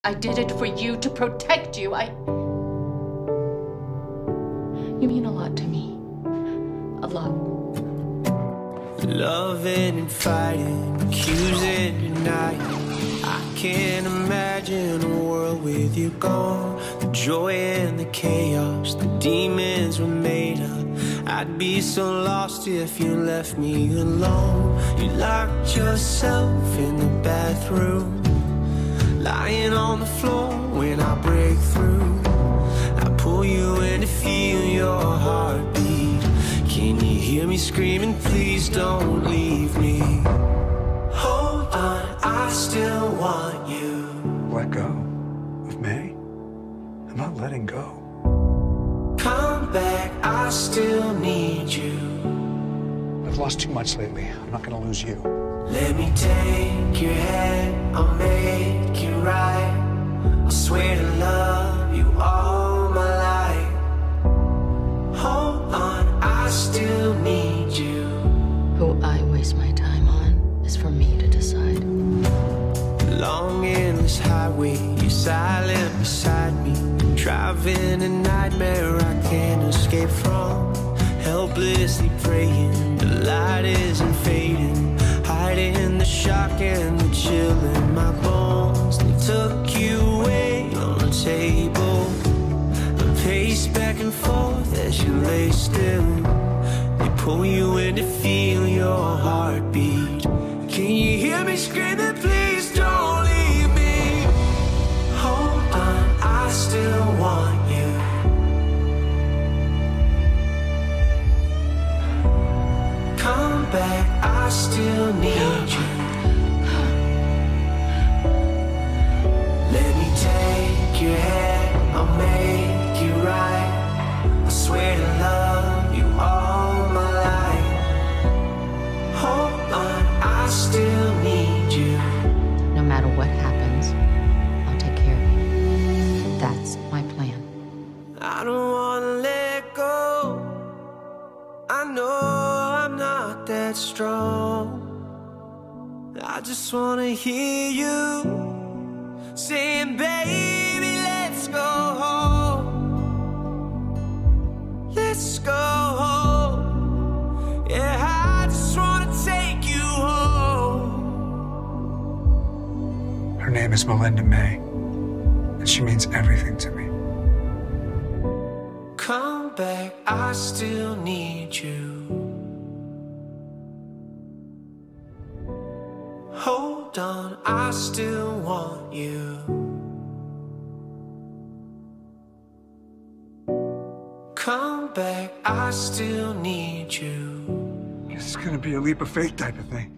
I did it for you, to protect you. You mean a lot to me. A lot. Loving and fighting, accusing and denying. I can't imagine a world with you gone. The joy and the chaos, the demons were made up. I'd be so lost if you left me alone. You locked yourself in the bathroom, lying on the floor when I break through. I pull you in to feel your heartbeat. Can you hear me screaming, please don't leave me? Hold on, I still want you. Let go of me? I'm not letting go. Come back, I still need you. I've lost too much lately. I'm not gonna lose you. Let me take your hand, I'll make it right. I swear to love you all my life. Hold on, I still need you. Who I waste my time on is for me to decide. Long endless highway, you're silent beside me. Driving a nightmare I can't escape from. Helplessly praying, the light isn't fading. Hiding the shock and the chill in my bones. They took you away on the table. I pace back and forth as you lay still. They pull you in to feel your heartbeat. Can you hear me screaming, please don't leave me? Hold on, I still want you. Come back, I still need you. Let me take your hand, I'll make it right. I swear to love you all my life. Hold on, I still need you. No matter what happens, I'll take care of you. That's my plan. I don't wanna let go. I know I'm not that strong. I just wanna hear you saying, baby, let's go home. Let's go home. Yeah, I just wanna take you home. Her name is Philinda May, and she means everything to me. Come back, I still need you. Hold on, I still want you. Come back, I still need you. It's gonna be a leap of faith type of thing.